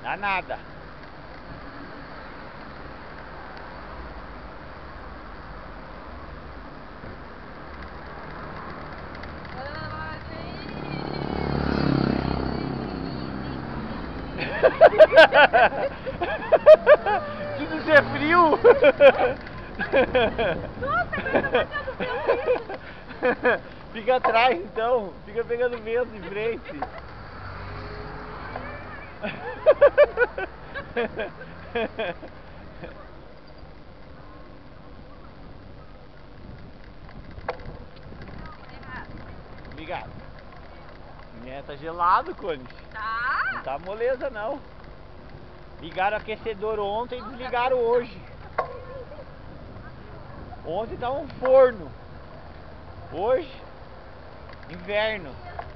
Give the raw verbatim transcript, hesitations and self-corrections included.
Dá nada. Tudo isso é frio? Nossa, agora tá pegando vento isso. Fica atrás então, fica pegando vento em frente. Obrigado. É, tá gelado, Cone. Tá? Não tá moleza não. Ligaram o aquecedor ontem e desligaram hoje. Ontem tava um forno. Hoje, inverno.